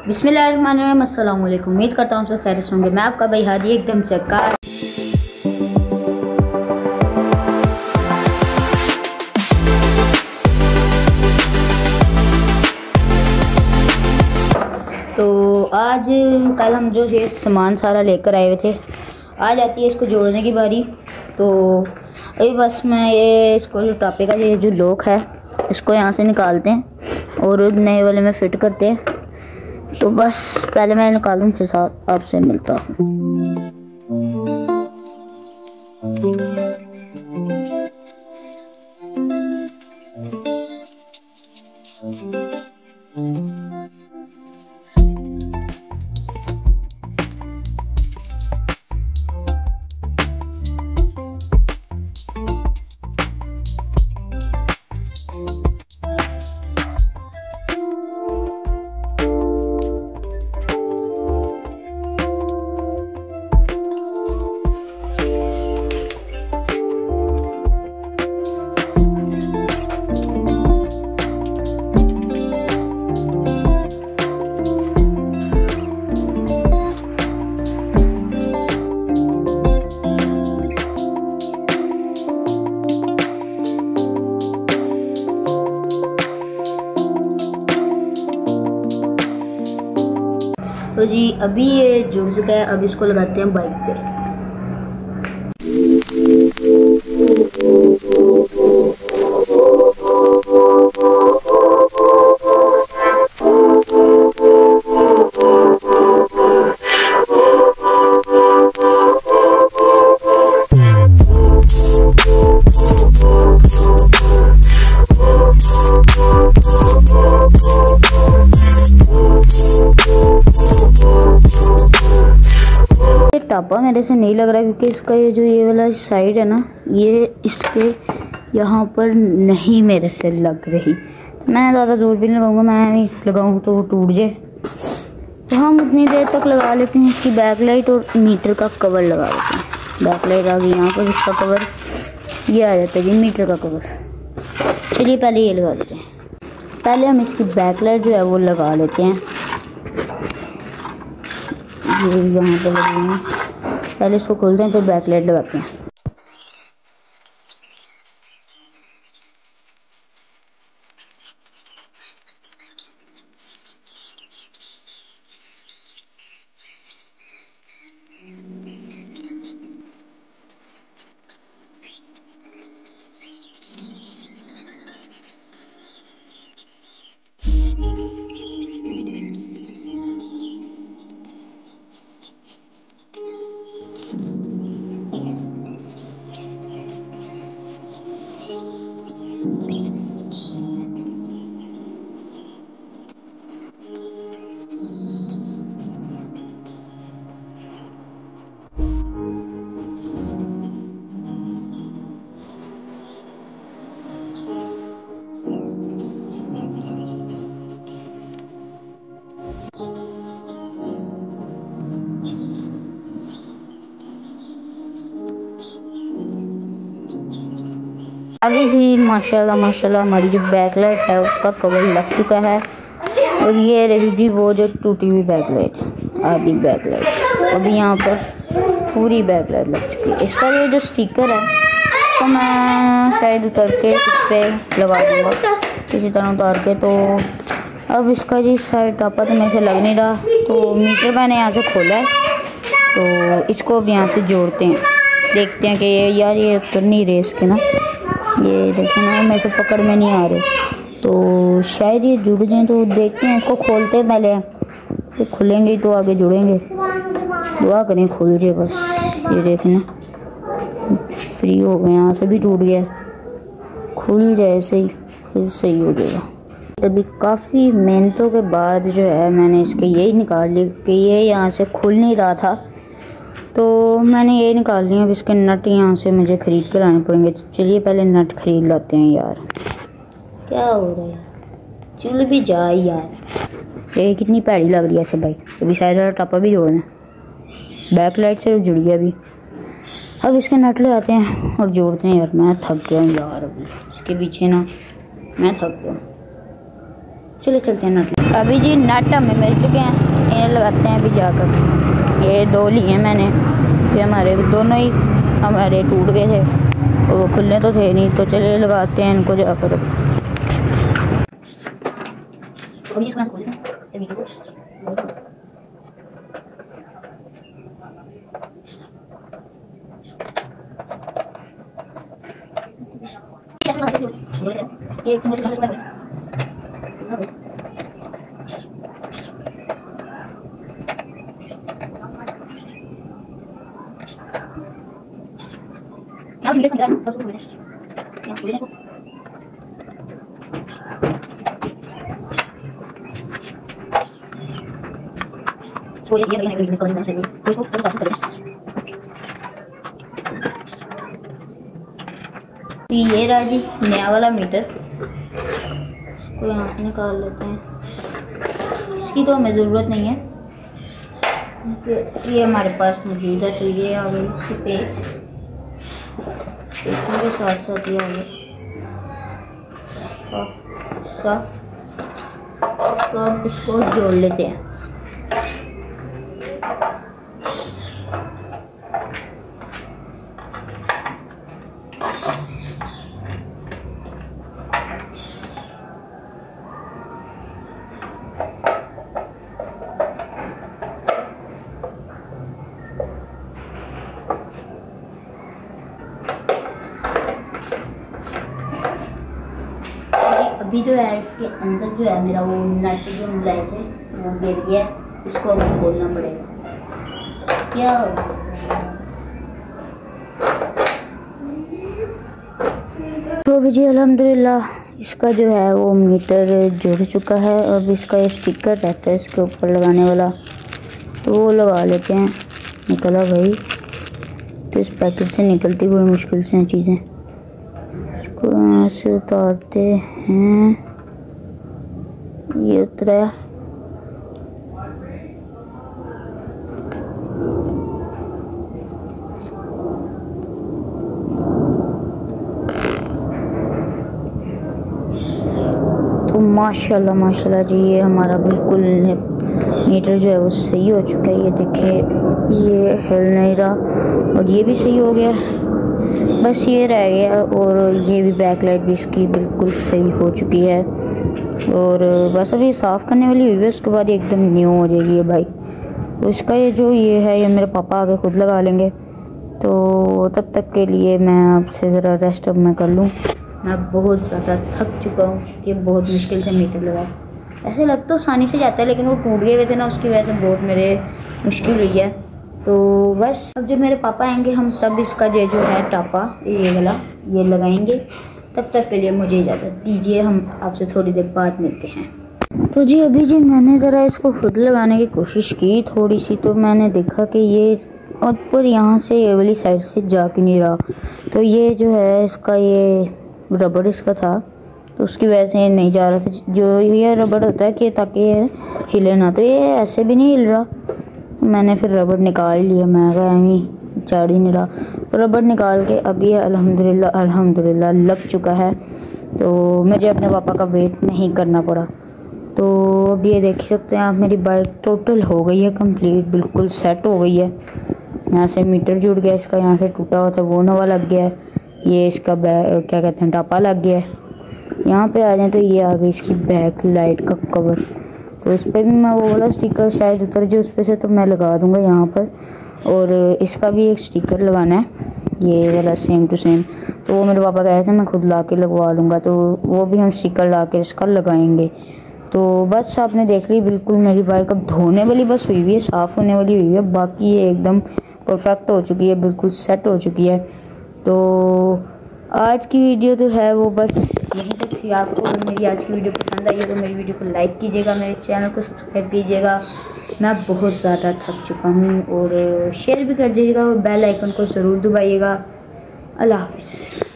बिस्मिल्लाहिर्रहमानिर्रहीम, अस्सलाम वालेकुम। उम्मीद करता हूँ सब खैरियत से होंगे। मैं आपका भाई हादी एकदम चक्का। तो आज कल हम जो ये सामान सारा लेकर आए हुए थे, आज आती है इसको जोड़ने की बारी। तो अभी बस मैं ये इसको जो टापे का ये जो लॉक है इसको यहाँ से निकालते हैं और नए वाले में फिट करते हैं। तो बस पहले मैं निकालूं फिर साथ आपसे मिलता हूँ। तो जी अभी ये जुड़ चुका है, अब इसको लगाते हैं बाइक पे। टापा मेरे से नहीं लग रहा क्योंकि इसका ये जो ये वाला साइड है ना, ये इसके यहाँ पर नहीं मेरे से लग रही। मैं ज़्यादा जोर भी नहीं लगाऊंगा, मैं नहीं लगाऊँ तो वो टूट जाए। तो हम उतनी देर तक लगा लेते हैं इसकी बैकलाइट और मीटर का कवर लगा लेते हैं। बैकलाइट आ गई यहाँ पर, इसका कवर ये आ जाता है जी, मीटर का कवर। चलिए पहले ये लगा लेते हैं। पहले हम इसकी बैकलाइट जो है वो लगा लेते हैं। ये यहाँ पर लगी है, पहले इसको खोलते हैं फिर बैकलाइट लगाते हैं। अभी जी माशाल्लाह माशाल्लाह हमारी जो बैकलाइट है उसका कवर लग चुका है। और ये रही जी वो जो टूटी हुई बैकलाइट, आधी बैकलाइट। अभी यहाँ पर पूरी बैकलाइट लग चुकी है। इसका ये जो स्टिकर है तो मैं शायद उतार के इस पर लगा दूँगा किसी तरह उतार के। तो अब इसका जी साइड टापा तो मेरे से लग नहीं रहा, तो मीटर मैंने यहाँ से खोला है। तो इसको अब यहाँ से जोड़ते हैं, देखते हैं कि यार ये उतर नहीं रहे इसके ना, ये देखो ना मेरे से पकड़ में नहीं आ रहे। तो शायद ये जुड़ जाए, तो देखते हैं। इसको खोलते हैं पहले, तो खुलेंगे ही तो आगे जुड़ेंगे। दुआ करें खुल जाए बस। ये देखें ना फ्री हो गए, यहाँ से भी टूट गया, खुल जाए सही फिर सही हो जाएगा। अभी काफ़ी मेहनतों के बाद जो है मैंने इसके यही निकाल ली कि ये यहाँ से खुल नहीं रहा था, तो मैंने ये निकाल लिया। अब इसके नट यहाँ से मुझे ख़रीद के लाने पड़ेंगे। चलिए पहले नट ख़रीद लाते हैं। यार क्या हो रहा है, चल भी जा यार, ये कितनी पैड़ी लग रही है ऐसे भाई। अभी शायद टापा भी जोड़ना है, बैकलाइट से जुड़ गया अभी। अब इसके नट ले आते हैं और जोड़ते हैं। यार मैं थक गया हूँ यार, अभी इसके पीछे ना मैं थक गया। चलिए चलते हैं नट। अभी जी नट हमें मिल चुके हैं, इन्हें लगाते हैं अभी जाकर। ये 2 लिए मैंने, ये हमारे दोनों ही हमारे टूट गए थे और वो खुलने तो थे नहीं, तो चलिए लगाते हैं इनको जाकर। ये रहा जी नया वाला मीटर, इसको यहाँ से निकाल लेते हैं। इसकी तो हमें ज़रूरत नहीं है, ये हमारे पास मौजूद है। तो ये आ गई इसकी पेज के साथ साथ ये आ गई। तो अब इसको जोड़ लेते हैं। अभी जो है इसके अंदर जो है मेरा वो नट जो मिलाए थे वो गिर गया, इसको अब खोलना पड़ेगा। क्या तो अभी जी अल्हम्दुलिल्लाह इसका जो है वो मीटर जुड़ चुका है। अब इसका ये स्टिकर रहता है इसके ऊपर लगाने वाला, तो वो लगा लेते हैं। निकला भाई, तो इस पैकेट से निकलती बड़ी मुश्किल से हैं चीज़ें। इसको यहाँ से उतारते हैं, ये उतरा। तो माशाल्लाह माशाल्लाह जी ये हमारा बिल्कुल मीटर जो है वो सही हो चुका है। ये देखे, ये हिल नहीं रहा और ये भी सही हो गया, बस ये रह गया। और ये भी बैकलाइट भी इसकी बिल्कुल सही हो चुकी है और बस अभी साफ़ करने वाली हुई है, उसके बाद एकदम न्यू हो जाएगी ये बाइक। तो इसका ये जो ये है ये मेरे पापा आगे खुद लगा लेंगे, तो तब तक के लिए मैं आपसे ज़रा रेस्ट अब मैं कर लूँ। मैं बहुत ज़्यादा थक चुका हूँ, ये बहुत मुश्किल से मीटर लगा। ऐसे लग तो आसानी से जाता है, लेकिन वो टूट गए हुए थे ना, उसकी वजह से बहुत मेरे मुश्किल हुई है। तो बस अब जब मेरे पापा आएंगे हम तब इसका जो है टापा ये वाला ये लगाएंगे। तब तक के लिए मुझे इजाज़त दीजिए, हम आपसे थोड़ी देर बाद मिलते हैं। तो जी अभी जी मैंने ज़रा इसको खुद लगाने की कोशिश की थोड़ी सी, तो मैंने देखा कि ये ऊपर यहाँ से ये वाली साइड से जा क्यों नहीं रहा। तो ये जो है इसका ये रबड़ इसका था, तो उसकी वजह से ये नहीं जा रहा था। जो ये रबड़ होता है कि ताकि ये हिले ना, तो ये ऐसे भी नहीं हिल रहा। तो मैंने फिर रबड़ निकाल लिया, मैं कहा अभी चढ़ ही नहीं रहा। तो रबड़ निकाल के अभी अल्हम्दुलिल्लाह अल्हम्दुलिल्लाह लग चुका है, तो मुझे अपने पापा का वेट नहीं करना पड़ा। तो अब ये देख सकते हैं आप, मेरी बाइक टोटल हो गई है कंप्लीट, बिल्कुल सेट हो गई है। यहाँ से मीटर जुड़ गया इसका, यहाँ से टूटा हुआ था वो नवा लग गया है। ये इसका क्या कहते हैं टापा लग गया है। यहाँ पे आ जाए तो ये आ गई इसकी बैक लाइट का कवर, तो इस पर भी मैं वो वाला स्टिकर शायद उतर जो उस पर से, तो मैं लगा दूँगा यहाँ पर। और इसका भी एक स्टिकर लगाना है ये वाला सेम टू सेम, तो वो मेरे पापा कहे थे मैं खुद ला के लगवा लूँगा, तो वो भी हम स्टिकर ला के इसका लगाएंगे। तो बस आपने देख ली, बिल्कुल मेरी बाइक अब धोने वाली बस हुई हुई है, साफ़ होने वाली हुई है, बाकी ये एकदम परफेक्ट हो चुकी है, बिल्कुल सेट हो चुकी है। तो आज की वीडियो तो है वो बस यहीं तक थी। आपको अगर मेरी आज की वीडियो पसंद आई है तो मेरी वीडियो को लाइक कीजिएगा, मेरे चैनल को सब्सक्राइब कीजिएगा। मैं बहुत ज़्यादा थक चुका हूँ, और शेयर भी कर दीजिएगा और बेल आइकन को ज़रूर दबाइएगा। अल्लाह हाफ़िज़।